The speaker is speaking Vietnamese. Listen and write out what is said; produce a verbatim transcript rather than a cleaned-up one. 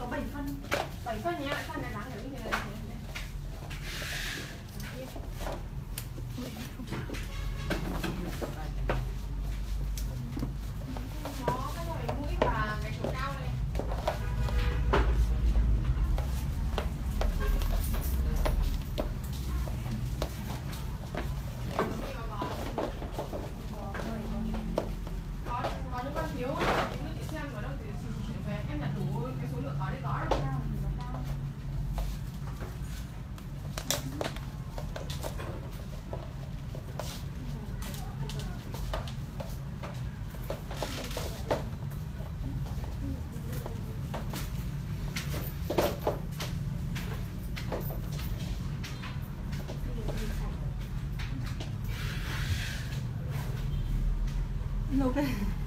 có bảy phân. bảy phân nhá, phân này đáng được như thế này. Nó cái loại mũi và cái chỗ cao này. Có có những con thiếu, những nước chị xem vào đâu thì chuyển về em đặt đủ cái số lượng có đấy có đâu. Ok.